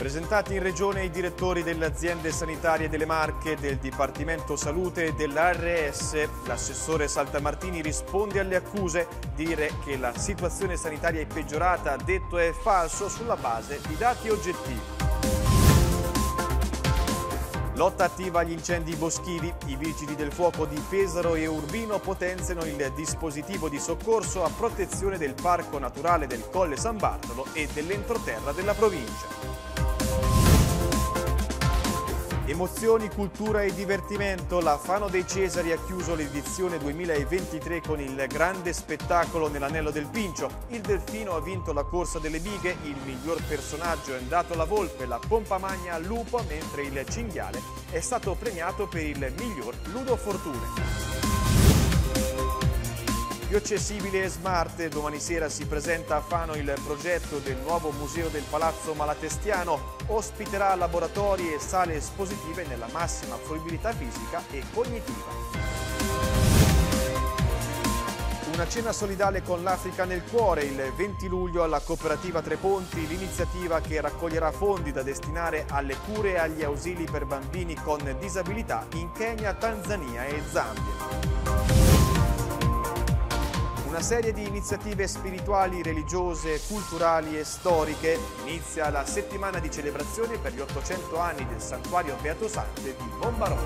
Presentati in Regione i direttori delle aziende sanitarie delle Marche, del Dipartimento Salute e dell'ARS, l'assessore Saltamartini risponde alle accuse. Dire che la situazione sanitaria è peggiorata, detto è falso sulla base di dati oggettivi. Lotta attiva agli incendi boschivi. I vigili del fuoco di Pesaro e Urbino potenziano il dispositivo di soccorso a protezione del Parco Naturale del Colle San Bartolo e dell'entroterra della provincia. Emozioni, cultura e divertimento. La Fano dei Cesari ha chiuso l'edizione 2023 con il grande spettacolo nell'Anello del Pincio. Il Delfino ha vinto la corsa delle bighe, il miglior personaggio è andato alla volpe, la pompa magna al lupo, mentre il cinghiale è stato premiato per il miglior ludo fortune. Più accessibile e smart, domani sera si presenta a Fano il progetto del nuovo museo del Palazzo Malatestiano. Ospiterà laboratori e sale espositive nella massima fruibilità fisica e cognitiva. Una cena solidale con l'Africa nel cuore il 20 luglio alla Cooperativa Tre Ponti, l'iniziativa che raccoglierà fondi da destinare alle cure e agli ausili per bambini con disabilità in Kenya, Tanzania e Zambia. Una serie di iniziative spirituali, religiose, culturali e storiche. Inizia la settimana di celebrazione per gli 800 anni del Santuario Beatosante di Bombarolo.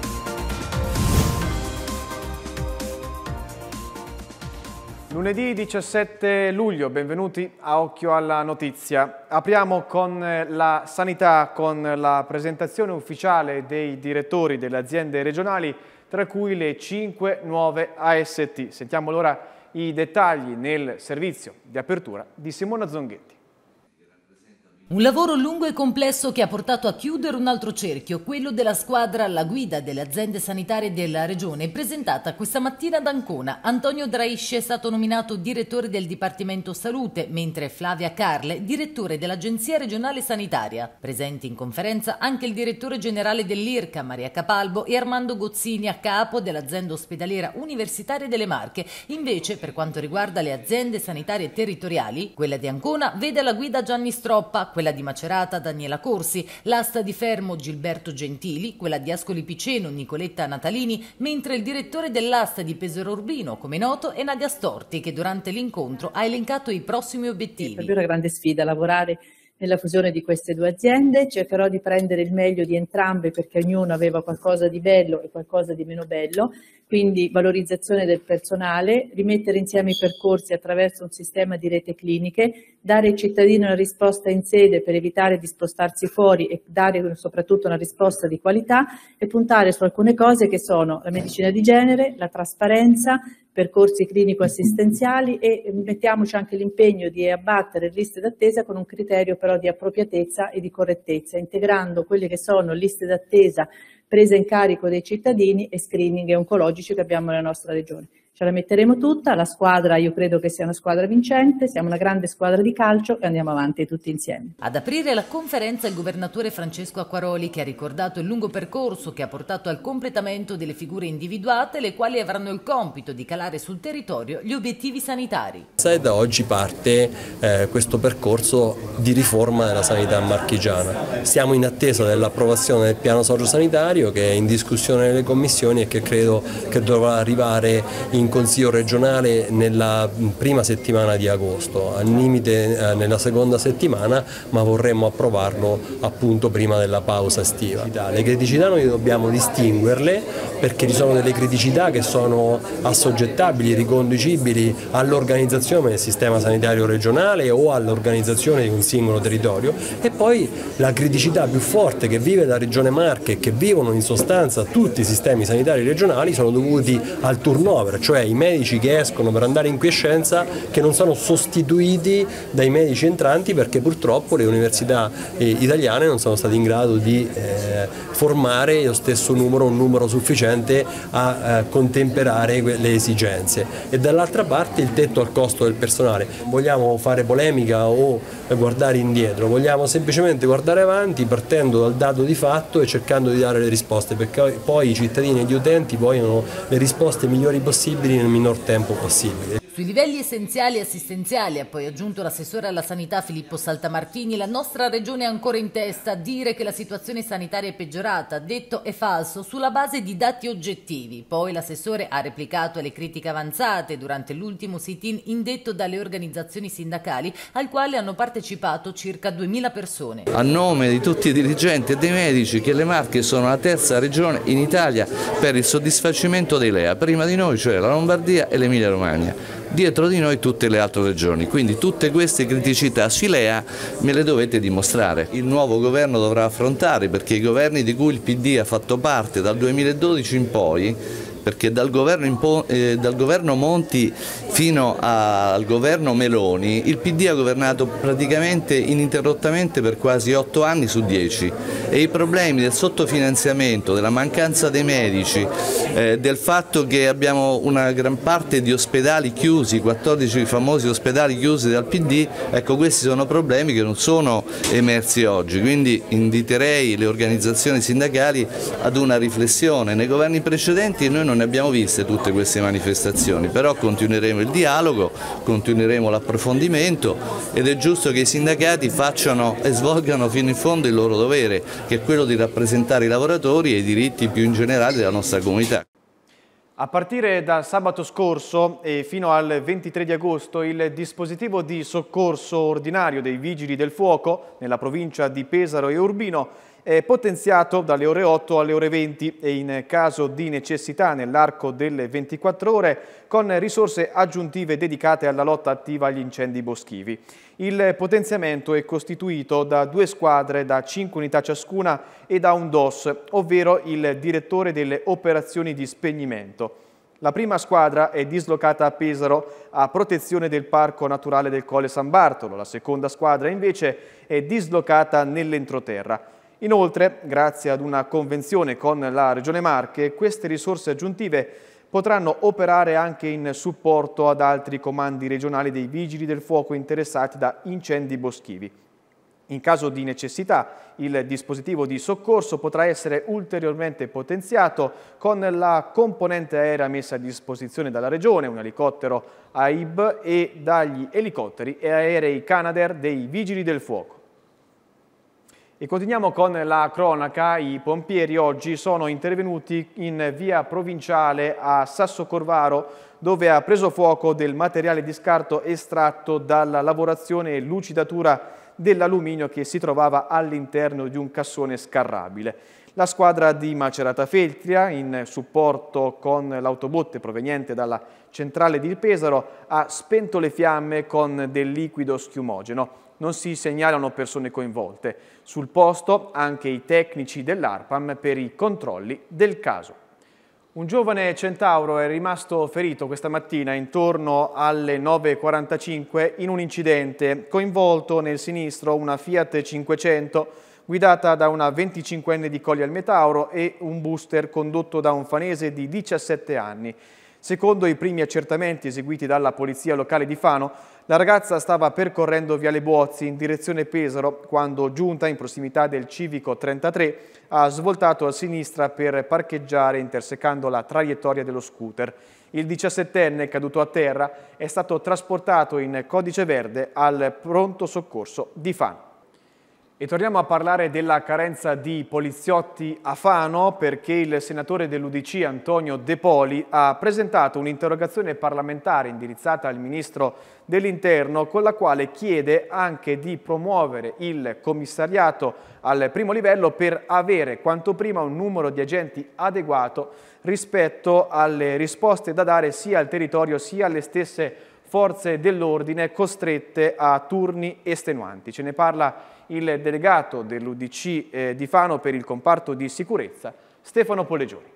Lunedì 17 luglio, benvenuti a Occhio alla Notizia. Apriamo con la sanità, con la presentazione ufficiale dei direttori delle aziende regionali, tra cui le 5 nuove AST. Sentiamo l'ora i dettagli nel servizio di apertura di Simona Zonghetti. Un lavoro lungo e complesso che ha portato a chiudere un altro cerchio, quello della squadra alla guida delle aziende sanitarie della Regione, presentata questa mattina ad Ancona. Antonio Draisce è stato nominato direttore del Dipartimento Salute, mentre Flavia Carle, direttore dell'Agenzia Regionale Sanitaria. Presenti in conferenza anche il direttore generale dell'IRCA, Maria Capalbo, e Armando Gozzini, a capo dell'azienda ospedaliera universitaria delle Marche. Invece, per quanto riguarda le aziende sanitarie territoriali, quella di Ancona vede alla guida Gianni Stroppa, quella di Macerata Daniela Corsi, l'asta di Fermo Gilberto Gentili, quella di Ascoli Piceno Nicoletta Natalini, mentre il direttore dell'asta di Pesaro Urbino, come noto, è Nadia Storti, che durante l'incontro ha elencato i prossimi obiettivi. È proprio una grande sfida lavorare nella fusione di queste due aziende. Cercherò di prendere il meglio di entrambe perché ognuno aveva qualcosa di bello e qualcosa di meno bello, quindi valorizzazione del personale, rimettere insieme i percorsi attraverso un sistema di rete cliniche, dare ai cittadini una risposta in sede per evitare di spostarsi fuori e dare soprattutto una risposta di qualità e puntare su alcune cose che sono la medicina di genere, la trasparenza, percorsi clinico-assistenziali e mettiamoci anche l'impegno di abbattere liste d'attesa con un criterio però di appropriatezza e di correttezza, integrando quelle che sono liste d'attesa prese in carico dei cittadini e screening oncologici che abbiamo nella nostra regione. Ce la metteremo tutta, la squadra io credo che sia una squadra vincente, siamo una grande squadra di calcio e andiamo avanti tutti insieme. Ad aprire la conferenza il governatore Francesco Acquaroli, che ha ricordato il lungo percorso che ha portato al completamento delle figure individuate, le quali avranno il compito di calare sul territorio gli obiettivi sanitari. Da oggi parte questo percorso di riforma della sanità marchigiana. Siamo in attesa dell'approvazione del piano sociosanitario che è in discussione nelle commissioni e che credo che dovrà arrivare in Consiglio regionale nella prima settimana di agosto, al limite nella seconda settimana, ma vorremmo approvarlo appunto prima della pausa estiva. Le criticità noi dobbiamo distinguerle perché ci sono delle criticità che sono assoggettabili, riconducibili all'organizzazione del sistema sanitario regionale o all'organizzazione di un singolo territorio, e poi la criticità più forte che vive la Regione Marche e che vivono in sostanza tutti i sistemi sanitari regionali sono dovuti al turnover, cioè i medici che escono per andare in quiescenza che non sono sostituiti dai medici entranti perché purtroppo le università italiane non sono state in grado di formare lo stesso numero, un numero sufficiente a contemperare le esigenze. E dall'altra parte il tetto al costo del personale. Non vogliamo fare polemica o guardare indietro, vogliamo semplicemente guardare avanti partendo dal dato di fatto e cercando di dare le risposte, perché poi i cittadini e gli utenti vogliono le risposte migliori possibili disponibili nel minor tempo possibile. Sui livelli essenziali e assistenziali, ha poi aggiunto l'assessore alla sanità Filippo Saltamartini, la nostra regione è ancora in testa. Dire che la situazione sanitaria è peggiorata, detto è falso, sulla base di dati oggettivi. Poi l'assessore ha replicato alle critiche avanzate durante l'ultimo sit-in indetto dalle organizzazioni sindacali, al quale hanno partecipato circa 2000 persone. A nome di tutti i dirigenti e dei medici, che le Marche sono la terza regione in Italia per il soddisfacimento dei LEA. Prima di noi, cioè la Lombardia e l'Emilia Romagna. Dietro di noi tutte le altre regioni, quindi tutte queste criticità sui LEA me le dovete dimostrare. Il nuovo governo dovrà affrontare, perché i governi di cui il PD ha fatto parte dal 2012 in poi, perché dal governo Monti fino al governo Meloni il PD ha governato praticamente ininterrottamente per quasi 8 anni su 10 e i problemi del sottofinanziamento, della mancanza dei medici, del fatto che abbiamo una gran parte di ospedali chiusi, 14 famosi ospedali chiusi dal PD, ecco, questi sono problemi che non sono emersi oggi, quindi inviterei le organizzazioni sindacali ad una riflessione. Nei governi precedenti noi non ne abbiamo viste tutte queste manifestazioni, però continueremo il dialogo, continueremo l'approfondimento ed è giusto che i sindacati facciano e svolgano fino in fondo il loro dovere, che è quello di rappresentare i lavoratori e i diritti più in generale della nostra comunità. A partire dal sabato scorso e fino al 23 di agosto il dispositivo di soccorso ordinario dei Vigili del Fuoco nella provincia di Pesaro e Urbino è potenziato dalle ore 8 alle ore 20 e in caso di necessità nell'arco delle 24 ore con risorse aggiuntive dedicate alla lotta attiva agli incendi boschivi. Il potenziamento è costituito da 2 squadre da 5 unità ciascuna e da un DOS, ovvero il direttore delle operazioni di spegnimento. La prima squadra è dislocata a Pesaro a protezione del Parco Naturale del Colle San Bartolo, la seconda squadra invece è dislocata nell'entroterra. Inoltre, grazie ad una convenzione con la Regione Marche, queste risorse aggiuntive potranno operare anche in supporto ad altri comandi regionali dei Vigili del Fuoco interessati da incendi boschivi. In caso di necessità, il dispositivo di soccorso potrà essere ulteriormente potenziato con la componente aerea messa a disposizione dalla Regione, un elicottero AIB e dagli elicotteri e aerei Canadair dei Vigili del Fuoco. E continuiamo con la cronaca. I pompieri oggi sono intervenuti in via Provinciale a Sassocorvaro, dove ha preso fuoco del materiale di scarto estratto dalla lavorazione e lucidatura dell'alluminio che si trovava all'interno di un cassone scarrabile. La squadra di Macerata Feltria, in supporto con l'autobotte proveniente dalla centrale di Pesaro, ha spento le fiamme con del liquido schiumogeno. Non si segnalano persone coinvolte. Sul posto anche i tecnici dell'ARPAM per i controlli del caso. Un giovane centauro è rimasto ferito questa mattina intorno alle 9:45 in un incidente, coinvolto nel sinistro una Fiat 500 guidata da una 25enne di Colli al Metauro e un booster condotto da un fanese di 17 anni. Secondo i primi accertamenti eseguiti dalla polizia locale di Fano, la ragazza stava percorrendo Viale Buozzi in direzione Pesaro quando, giunta in prossimità del civico 33, ha svoltato a sinistra per parcheggiare intersecando la traiettoria dello scooter. Il 17enne, caduto a terra, è stato trasportato in codice verde al pronto soccorso di Fano. E torniamo a parlare della carenza di poliziotti a Fano, perché il senatore dell'UDC Antonio De Poli ha presentato un'interrogazione parlamentare indirizzata al Ministro dell'Interno con la quale chiede anche di promuovere il commissariato al primo livello per avere quanto prima un numero di agenti adeguato rispetto alle risposte da dare sia al territorio sia alle stesse forze dell'ordine costrette a turni estenuanti. Ce ne parla il delegato dell'UDC di Fano per il comparto di sicurezza, Stefano Pollegioni.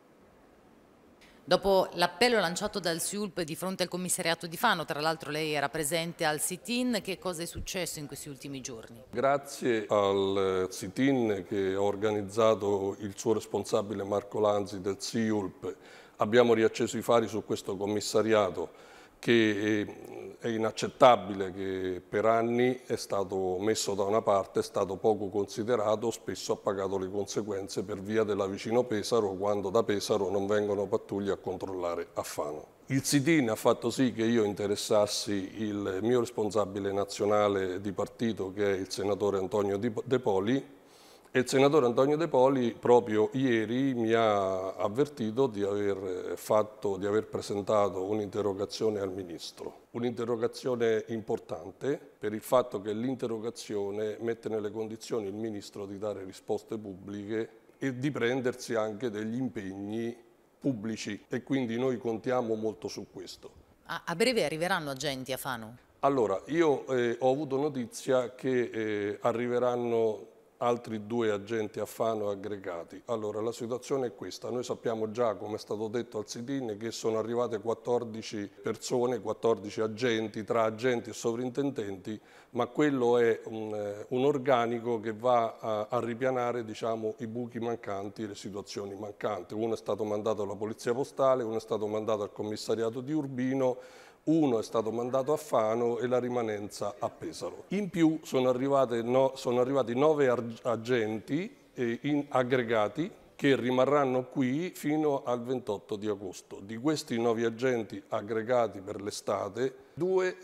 Dopo l'appello lanciato dal SIULP di fronte al commissariato di Fano, tra l'altro lei era presente al sit-in, che cosa è successo in questi ultimi giorni? Grazie al sit-in che ha organizzato il suo responsabile Marco Lanzi del SIULP, abbiamo riacceso i fari su questo commissariato che è inaccettabile che per anni è stato messo da una parte, è stato poco considerato, spesso ha pagato le conseguenze per via della vicino Pesaro, quando da Pesaro non vengono pattuglie a controllare a Fano. Il sit-in ha fatto sì che io interessassi il mio responsabile nazionale di partito, che è il senatore Antonio De Poli, e il senatore Antonio De Poli proprio ieri mi ha avvertito di aver presentato un'interrogazione al Ministro. Un'interrogazione importante per il fatto che l'interrogazione mette nelle condizioni il Ministro di dare risposte pubbliche e di prendersi anche degli impegni pubblici, e quindi noi contiamo molto su questo. A breve arriveranno agenti a Fano? Allora, io ho avuto notizia che arriveranno altri 2 agenti a Fano aggregati. Allora, la situazione è questa: noi sappiamo già, come è stato detto al sit-in, che sono arrivate 14 persone, 14 agenti, tra agenti e sovrintendenti, ma quello è un organico che va a ripianare, diciamo, i buchi mancanti, le situazioni mancanti. Uno è stato mandato alla Polizia Postale, uno è stato mandato al commissariato di Urbino, uno è stato mandato a Fano e la rimanenza a Pesaro. In più sono arrivati 9 agenti aggregati che rimarranno qui fino al 28 di agosto. Di questi 9 agenti aggregati per l'estate, 2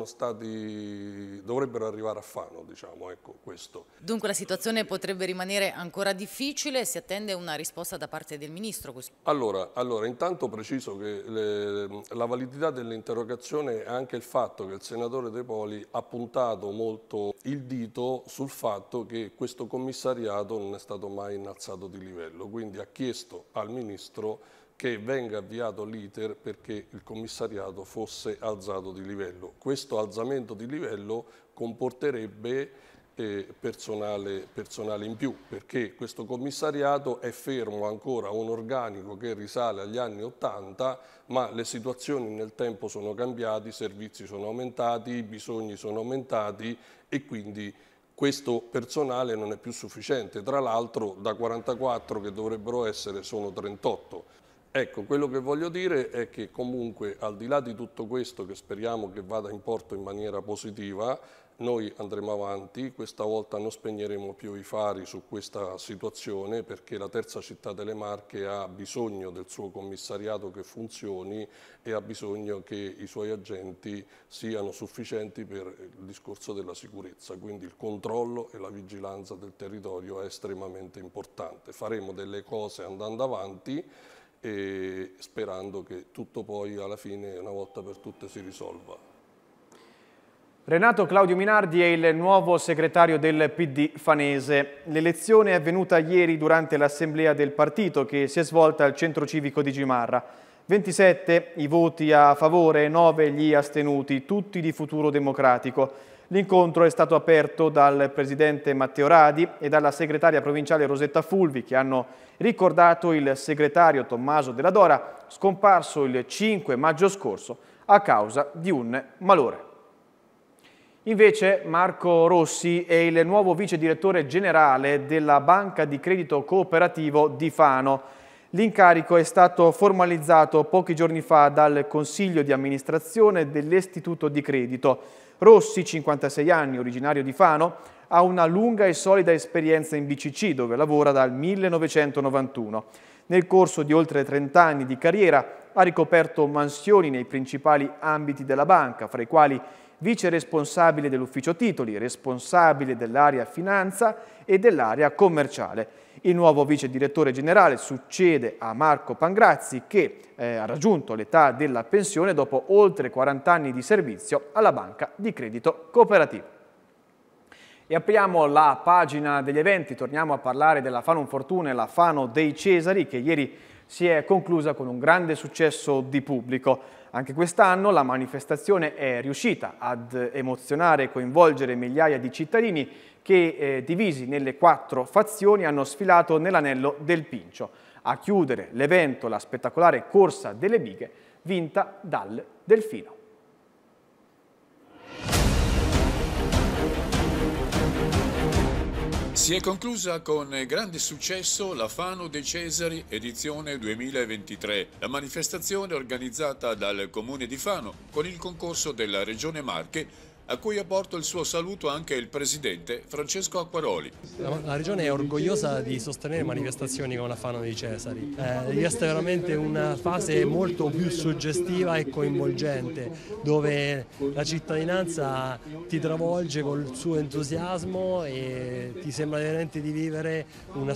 dovrebbero arrivare a Fano, diciamo, ecco questo. Dunque la situazione potrebbe rimanere ancora difficile, si attende una risposta da parte del Ministro? Allora, intanto preciso che la validità dell'interrogazione è anche il fatto che il senatore De Poli ha puntato molto il dito sul fatto che questo commissariato non è stato mai innalzato di livello, quindi ha chiesto al Ministro che venga avviato l'iter perché il commissariato fosse alzato di livello. Questo alzamento di livello comporterebbe personale in più, perché questo commissariato è fermo ancora a un organico che risale agli anni 80, ma le situazioni nel tempo sono cambiate, i servizi sono aumentati, i bisogni sono aumentati e quindi questo personale non è più sufficiente. Tra l'altro da 44 che dovrebbero essere sono 38. Ecco, quello che voglio dire è che comunque al di là di tutto questo, che speriamo che vada in porto in maniera positiva, noi andremo avanti, questa volta non spegneremo più i fari su questa situazione, perché la terza città delle Marche ha bisogno del suo commissariato che funzioni e ha bisogno che i suoi agenti siano sufficienti per il discorso della sicurezza, quindi il controllo e la vigilanza del territorio è estremamente importante. Faremo delle cose andando avanti e sperando che tutto poi alla fine una volta per tutte si risolva. Renato Claudio Minardi è il nuovo segretario del PD fanese. L'elezione è avvenuta ieri durante l'assemblea del partito che si è svolta al centro civico di Gimarra. 27 i voti a favore, 9 gli astenuti, tutti di Futuro Democratico. L'incontro è stato aperto dal presidente Matteo Radi e dalla segretaria provinciale Rosetta Fulvi, che hanno ricordato il segretario Tommaso Della Dora, scomparso il 5 maggio scorso a causa di un malore. Invece Marco Rossi è il nuovo vice direttore generale della Banca di Credito Cooperativo di Fano. L'incarico è stato formalizzato pochi giorni fa dal Consiglio di amministrazione dell'Istituto di Credito. Rossi, 56 anni, originario di Fano, ha una lunga e solida esperienza in BCC, dove lavora dal 1991. Nel corso di oltre 30 anni di carriera ha ricoperto mansioni nei principali ambiti della banca, fra i quali vice responsabile dell'ufficio titoli, responsabile dell'area finanza e dell'area commerciale. Il nuovo vice direttore generale succede a Marco Pangrazzi, che ha raggiunto l'età della pensione dopo oltre 40 anni di servizio alla Banca di Credito Cooperativo. E apriamo la pagina degli eventi, torniamo a parlare della Fano Fortuna e la Fano dei Cesari, che ieri si è conclusa con un grande successo di pubblico. Anche quest'anno la manifestazione è riuscita ad emozionare e coinvolgere migliaia di cittadini che, divisi nelle 4 fazioni, hanno sfilato nell'anello del Pincio. A chiudere l'evento la spettacolare corsa delle bighe vinta dal Delfino. Si è conclusa con grande successo la Fano dei Cesari edizione 2023, la manifestazione organizzata dal Comune di Fano con il concorso della Regione Marche, a cui ha portato il suo saluto anche il presidente Francesco Acquaroli. La Regione è orgogliosa di sostenere manifestazioni come la Fano dei Cesari. Resta veramente una fase molto più suggestiva e coinvolgente, dove la cittadinanza ti travolge col suo entusiasmo e ti sembra veramente di vivere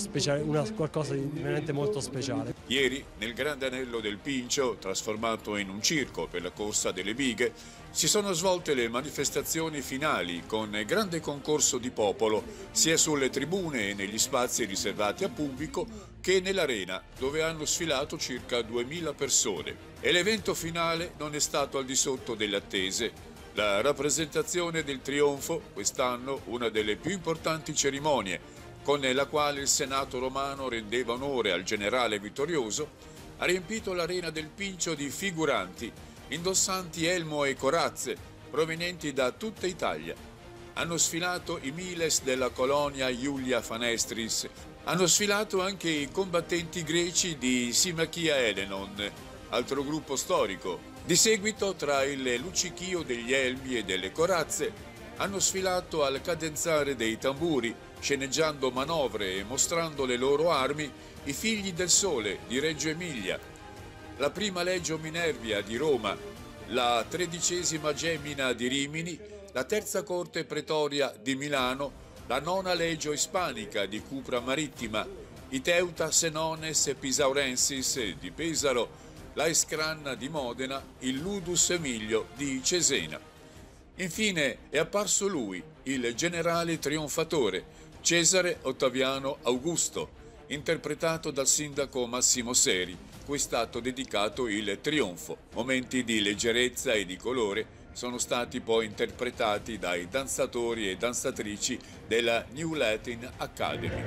qualcosa di veramente molto speciale. Ieri, nel grande anello del Pincio, trasformato in un circo per la corsa delle bighe, si sono svolte le manifestazioni finali con grande concorso di popolo, sia sulle tribune e negli spazi riservati a pubblico che nell'arena, dove hanno sfilato circa 2000 persone. E l'evento finale non è stato al di sotto delle attese. La rappresentazione del trionfo, quest'anno una delle più importanti cerimonie, con la quale il Senato romano rendeva onore al generale vittorioso, ha riempito l'arena del Pincio di figuranti, indossanti elmo e corazze, provenienti da tutta Italia. Hanno sfilato i Miles della colonia Iulia Fanestris, hanno sfilato anche i combattenti greci di Simachia Elenon, altro gruppo storico. Di seguito, tra il luccichio degli elmi e delle corazze, hanno sfilato al cadenzare dei tamburi, sceneggiando manovre e mostrando le loro armi, i figli del sole di Reggio Emilia, la prima Legio Minervia di Roma, la 13ª Gemina di Rimini, la terza Corte Pretoria di Milano, la nona Legio Ispanica di Cupra Marittima, i Teuta Senones Pisaurensis di Pesaro, la Escranna di Modena, il Ludus Emilio di Cesena. Infine è apparso lui, il generale trionfatore, Cesare Ottaviano Augusto, interpretato dal sindaco Massimo Seri, cui è stato dedicato il trionfo. Momenti di leggerezza e di colore sono stati poi interpretati dai danzatori e danzatrici della New Latin Academy.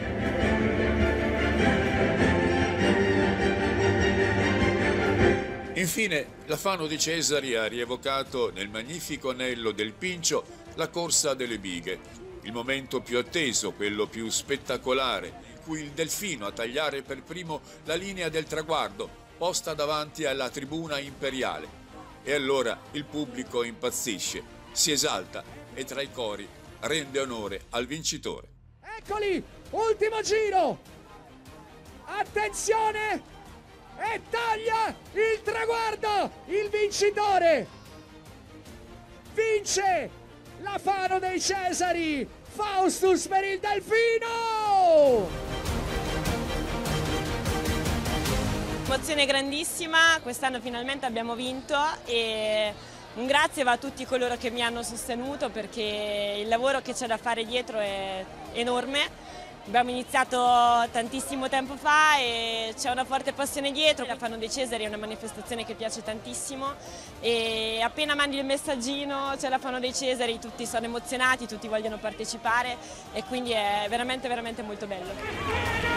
Infine, la Fano dei Cesari ha rievocato nel magnifico anello del Pincio la corsa delle bighe, il momento più atteso, quello più spettacolare, cui il delfino a tagliare per primo la linea del traguardo posta davanti alla tribuna imperiale. E allora il pubblico impazzisce, si esalta e tra i cori rende onore al vincitore. Eccoli, ultimo giro, attenzione, e taglia il traguardo, il vincitore vince la Fano dei Cesari, Faustus per il Delfino! Emozione grandissima, quest'anno finalmente abbiamo vinto e un grazie va a tutti coloro che mi hanno sostenuto, perché il lavoro che c'è da fare dietro è enorme. Abbiamo iniziato tantissimo tempo fa e c'è una forte passione dietro. La Fano dei Cesari è una manifestazione che piace tantissimo e appena mandi il messaggino c'è la Fano dei Cesari, tutti sono emozionati, tutti vogliono partecipare e quindi è veramente veramente molto bello.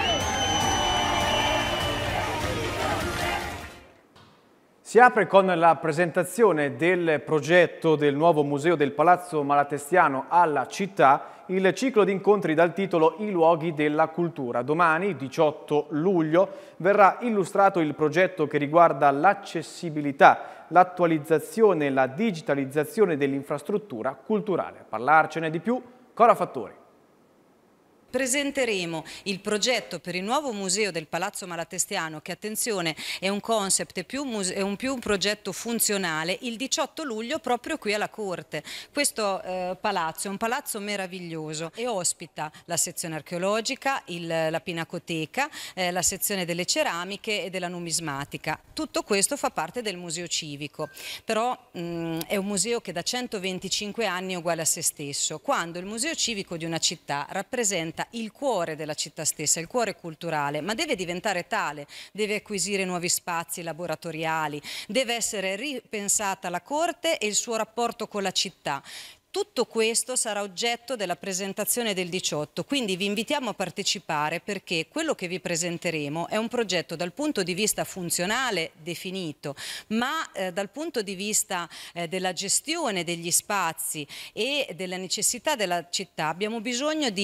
Si apre con la presentazione del progetto del nuovo museo del Palazzo Malatestiano alla città il ciclo di incontri dal titolo I luoghi della cultura. Domani, 18 luglio, verrà illustrato il progetto che riguarda l'accessibilità, l'attualizzazione e la digitalizzazione dell'infrastruttura culturale. A parlarcene di più, Cora Fattori. Presenteremo il progetto per il nuovo museo del Palazzo Malatestiano, che attenzione è un concept, è un più funzionale, il 18 luglio proprio qui alla Corte. Questo palazzo è un palazzo meraviglioso e ospita la sezione archeologica, la pinacoteca, la sezione delle ceramiche e della numismatica. Tutto questo fa parte del museo civico, però è un museo che da 125 anni è uguale a se stesso, quando il museo civico di una città rappresenta il cuore della città stessa, il cuore culturale, ma deve diventare tale, deve acquisire nuovi spazi laboratoriali, deve essere ripensata la corte e il suo rapporto con la città. Tutto questo sarà oggetto della presentazione del 18, quindi vi invitiamo a partecipare, perché quello che vi presenteremo è un progetto dal punto di vista funzionale definito, ma dal punto di vista della gestione degli spazi e della necessità della città abbiamo bisogno di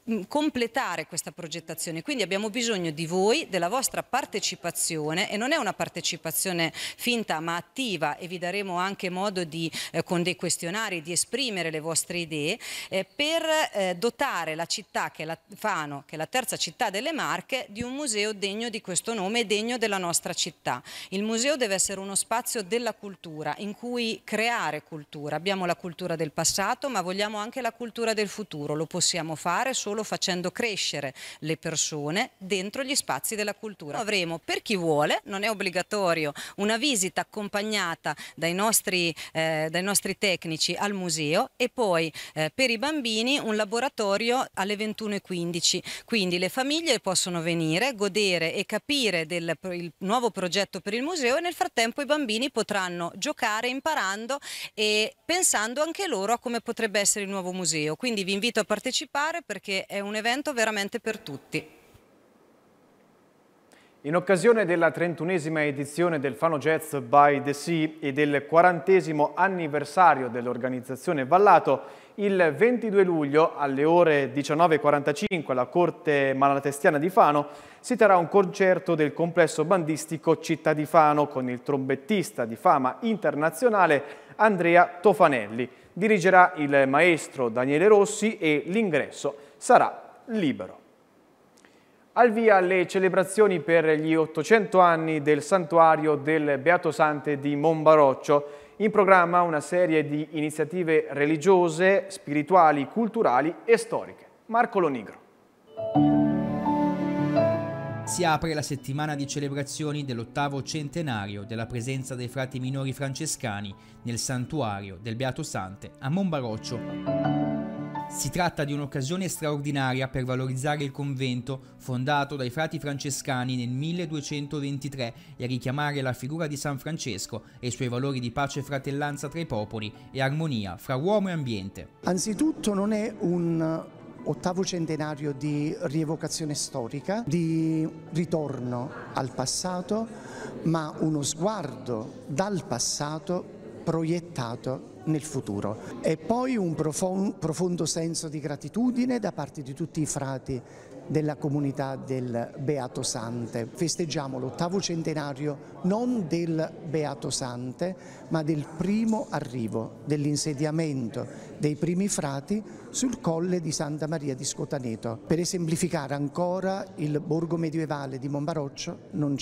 completare questa progettazione. Quindi abbiamo bisogno di voi, della vostra partecipazione, e non è una partecipazione finta ma attiva, e vi daremo anche modo di, con dei questionari, di esprimere le vostre idee per dotare la città che è Fano, che è la terza città delle Marche, di un museo degno di questo nome e degno della nostra città. Il museo deve essere uno spazio della cultura, in cui creare cultura. Abbiamo la cultura del passato, ma vogliamo anche la cultura del futuro. Lo possiamo fare solo facendo crescere le persone dentro gli spazi della cultura. Avremo, per chi vuole, non è obbligatorio, una visita accompagnata dai nostri tecnici al museo, e poi per i bambini un laboratorio alle 21:15. Quindi le famiglie possono venire, godere e capire del nuovo progetto per il museo, e nel frattempo i bambini potranno giocare imparando e pensando anche loro a come potrebbe essere il nuovo museo. Quindi vi invito a partecipare, perché è un evento veramente per tutti. In occasione della 31esima edizione del Fano Jazz by the Sea e del 40° anniversario dell'organizzazione Vallato, il 22 luglio alle ore 19:45 alla Corte Malatestiana di Fano si terrà un concerto del complesso bandistico Città di Fano con il trombettista di fama internazionale Andrea Tofanelli. Dirigerà il maestro Daniele Rossi e l'ingresso sarà libero. Al via le celebrazioni per gli 800 anni del santuario del Beato Sante di Monbaroccio. In programma una serie di iniziative religiose, spirituali, culturali e storiche. Marco Lonigro. Si apre la settimana di celebrazioni dell'8° centenario della presenza dei frati minori francescani nel santuario del Beato Sante a Monbaroccio. Si tratta di un'occasione straordinaria per valorizzare il convento fondato dai frati francescani nel 1223 e a richiamare la figura di San Francesco e i suoi valori di pace e fratellanza tra i popoli e armonia fra uomo e ambiente. Anzitutto non è un 8° centenario di rievocazione storica, di ritorno al passato, ma uno sguardo dal passato proiettato nel futuro. E poi un profondo senso di gratitudine da parte di tutti i frati della comunità del Beato Sante. Festeggiamo l'8° centenario non del Beato Sante, ma del primo arrivo, dell'insediamento dei primi frati sul colle di Santa Maria di Scotaneto. Per esemplificare ancora, il borgo medievale di Monbaroccio non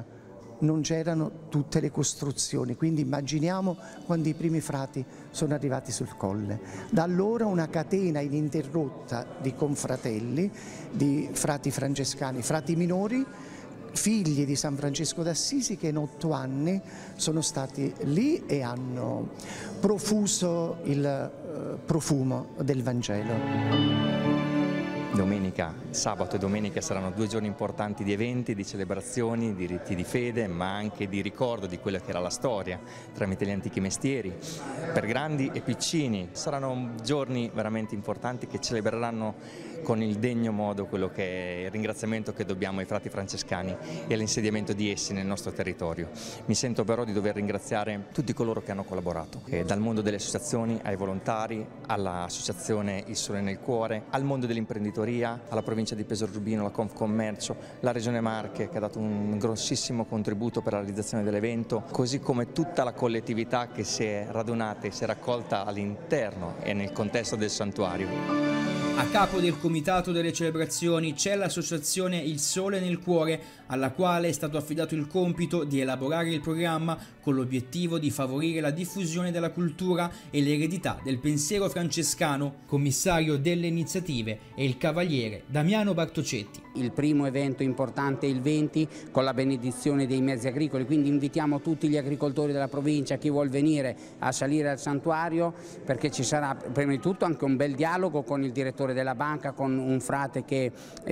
c'erano tutte le costruzioni, quindi immaginiamo quando i primi frati sono arrivati sul colle. Da allora una catena ininterrotta di confratelli, di frati francescani, frati minori, figli di San Francesco d'Assisi, che in 8 anni sono stati lì e hanno profuso il profumo del Vangelo. Domenica, sabato e domenica saranno 2 giorni importanti di eventi, di celebrazioni, di riti di fede, ma anche di ricordo di quella che era la storia tramite gli antichi mestieri. Per grandi e piccini saranno giorni veramente importanti che celebreranno con il degno modo quello che è il ringraziamento che dobbiamo ai frati francescani e all'insediamento di essi nel nostro territorio. Mi sento però di dover ringraziare tutti coloro che hanno collaborato, dal mondo delle associazioni ai volontari, all'associazione Il Sole nel Cuore, al mondo dell'imprenditoria, alla provincia di Pesaro Urbino, la Confcommercio, la Regione Marche che ha dato un grossissimo contributo per la realizzazione dell'evento, così come tutta la collettività che si è radunata e si è raccolta all'interno e nel contesto del santuario. A capo del comitato delle celebrazioni c'è l'associazione Il Sole nel Cuore, alla quale è stato affidato il compito di elaborare il programma con l'obiettivo di favorire la diffusione della cultura e l'eredità del pensiero francescano. Commissario delle iniziative è il cavaliere Damiano Bartocetti. Il primo evento importante è il 20 con la benedizione dei mezzi agricoli, quindi invitiamo tutti gli agricoltori della provincia, chi vuol venire a salire al santuario, perché ci sarà prima di tutto anche un bel dialogo con il direttore della banca, con un frate che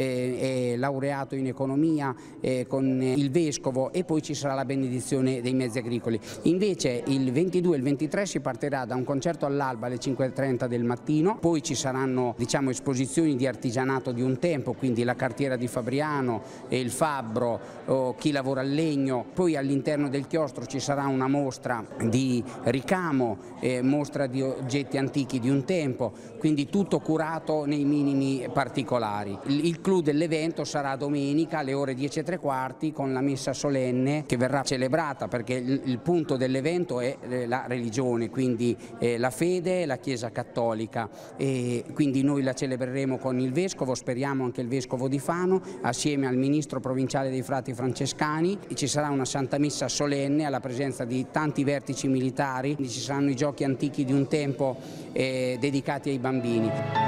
è laureato in economia, con il vescovo, e poi ci sarà la benedizione dei mezzi agricoli. agricoli. Invece il 22 e il 23 si partirà da un concerto all'alba alle 5:30 del mattino, poi ci saranno esposizioni di artigianato di un tempo, quindi la cartiera di Fabriano e il fabbro, chi lavora al legno, poi all'interno del chiostro ci sarà una mostra di ricamo, mostra di oggetti antichi di un tempo, quindi tutto curato nei minimi particolari. Il clou dell'evento sarà domenica alle ore 10:15 con la messa solenne che verrà celebrata, perché il punto dell'evento è la religione, quindi la fede, la Chiesa Cattolica, e quindi noi la celebreremo con il Vescovo, speriamo anche il Vescovo di Fano, assieme al Ministro Provinciale dei Frati Francescani. Ci sarà una Santa Messa solenne alla presenza di tanti vertici militari, ci saranno i giochi antichi di un tempo dedicati ai bambini.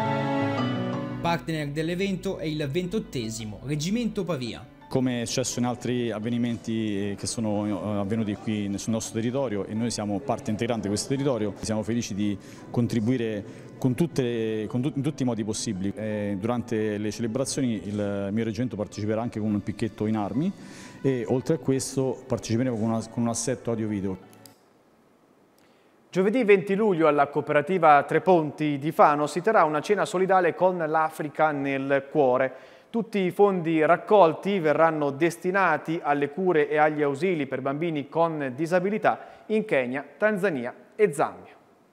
Partner dell'evento è il 28° Reggimento Pavia. Come è successo in altri avvenimenti che sono avvenuti qui sul nostro territorio, e noi siamo parte integrante di questo territorio, siamo felici di contribuire in tutti i modi possibili. Durante le celebrazioni il mio reggimento parteciperà anche con un picchetto in armi, e oltre a questo parteciperemo con un assetto audio-video. Giovedì 20 luglio alla cooperativa Tre Ponti di Fano si terrà una cena solidale con l'Africa nel cuore. Tutti i fondi raccolti verranno destinati alle cure e agli ausili per bambini con disabilità in Kenya, Tanzania e Zambia.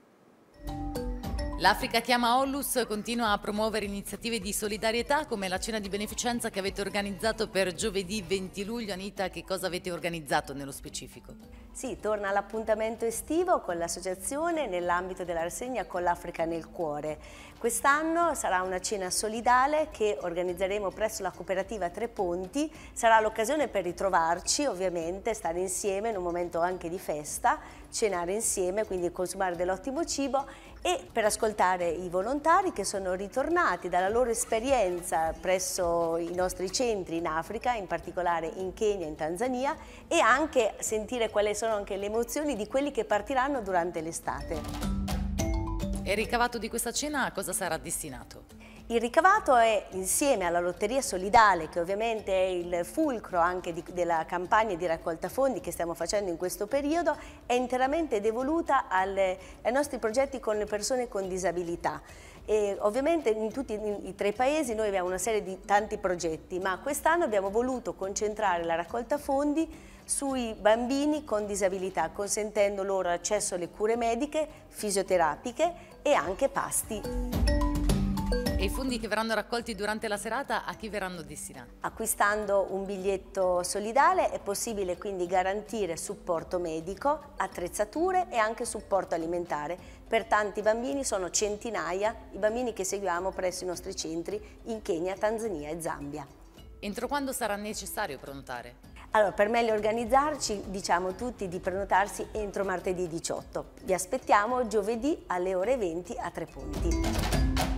L'Africa Chiama Onlus continua a promuovere iniziative di solidarietà come la cena di beneficenza che avete organizzato per giovedì 20 luglio. Anita, che cosa avete organizzato nello specifico? Sì, torna l'appuntamento estivo con l'associazione nell'ambito della rassegna Con l'Africa nel cuore. Quest'anno sarà una cena solidale che organizzeremo presso la cooperativa Tre Ponti. Sarà l'occasione per ritrovarci, ovviamente, stare insieme in un momento anche di festa, cenare insieme, quindi consumare dell'ottimo cibo, e per ascoltare i volontari che sono ritornati dalla loro esperienza presso i nostri centri in Africa, in particolare in Kenya e in Tanzania, e anche sentire quali sono anche le emozioni di quelli che partiranno durante l'estate. E il ricavato di questa cena a cosa sarà destinato? Il ricavato è, insieme alla Lotteria Solidale, che ovviamente è il fulcro anche della campagna di raccolta fondi che stiamo facendo in questo periodo, è interamente devoluta ai nostri progetti con le persone con disabilità. E ovviamente in tutti i 3 paesi noi abbiamo una serie di tanti progetti, ma quest'anno abbiamo voluto concentrare la raccolta fondi sui bambini con disabilità, consentendo loro accesso alle cure mediche, fisioterapiche e anche pasti. E i fondi che verranno raccolti durante la serata a chi verranno destinati? Acquistando un biglietto solidale è possibile quindi garantire supporto medico, attrezzature e anche supporto alimentare. Per tanti bambini, sono centinaia i bambini che seguiamo presso i nostri centri in Kenya, Tanzania e Zambia. Entro quando sarà necessario prenotare? Allora, per meglio organizzarci, diciamo tutti di prenotarsi entro martedì 18. Vi aspettiamo giovedì alle ore 20 a Tre Ponti.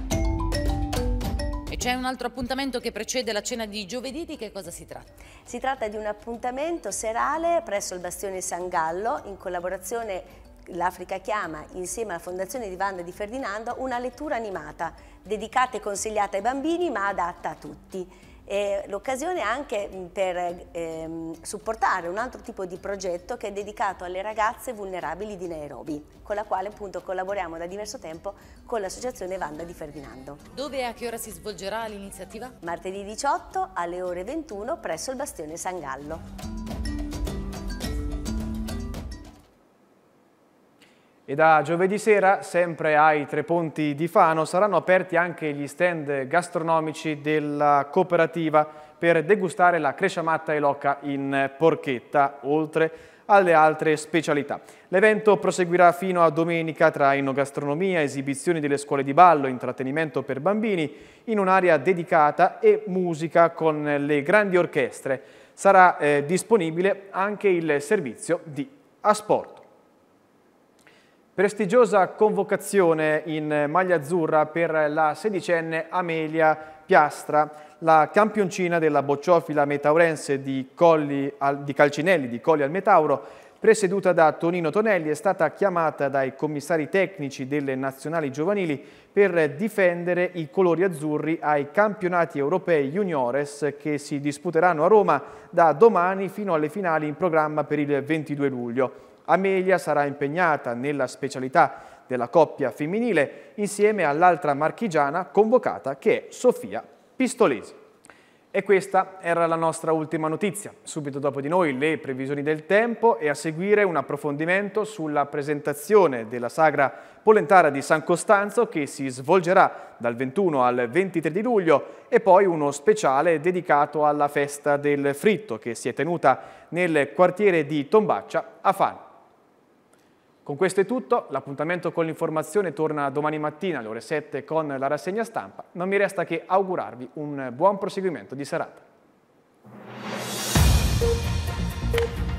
E c'è un altro appuntamento che precede la cena di giovedì, di che cosa si tratta? Si tratta di un appuntamento serale presso il Bastione San Gallo, in collaborazione l'Africa Chiama, insieme alla Fondazione di Wanda Di Ferdinando, una lettura animata dedicata e consigliata ai bambini ma adatta a tutti. L'occasione anche per supportare un altro tipo di progetto che è dedicato alle ragazze vulnerabili di Nairobi, con la quale appunto collaboriamo da diverso tempo con l'associazione Wanda Di Ferdinando. Dove e a che ora si svolgerà l'iniziativa? Martedì 18 alle ore 21 presso il Bastione San Gallo. E da giovedì sera, sempre ai Tre Ponti di Fano, saranno aperti anche gli stand gastronomici della cooperativa per degustare la cresciamatta e l'oca in porchetta, oltre alle altre specialità. L'evento proseguirà fino a domenica tra enogastronomia, esibizioni delle scuole di ballo, intrattenimento per bambini in un'area dedicata e musica con le grandi orchestre. Sarà disponibile anche il servizio di asporto. Prestigiosa convocazione in maglia azzurra per la 16enne Amelia Piastra, la campioncina della bocciofila metaurense di Calcinelli di Colli al Metauro, presieduta da Tonino Tonelli, è stata chiamata dai commissari tecnici delle nazionali giovanili per difendere i colori azzurri ai campionati europei juniores che si disputeranno a Roma da domani fino alle finali in programma per il 22 luglio. Amelia sarà impegnata nella specialità della coppia femminile insieme all'altra marchigiana convocata che è Sofia Pistolesi. E questa era la nostra ultima notizia. Subito dopo di noi le previsioni del tempo e a seguire un approfondimento sulla presentazione della sagra polentara di San Costanzo che si svolgerà dal 21 al 23 di luglio e poi uno speciale dedicato alla festa del fritto che si è tenuta nel quartiere di Tombaccia a Fano. Con questo è tutto, l'appuntamento con l'informazione torna domani mattina alle ore 7 con la rassegna stampa. Non mi resta che augurarvi un buon proseguimento di serata.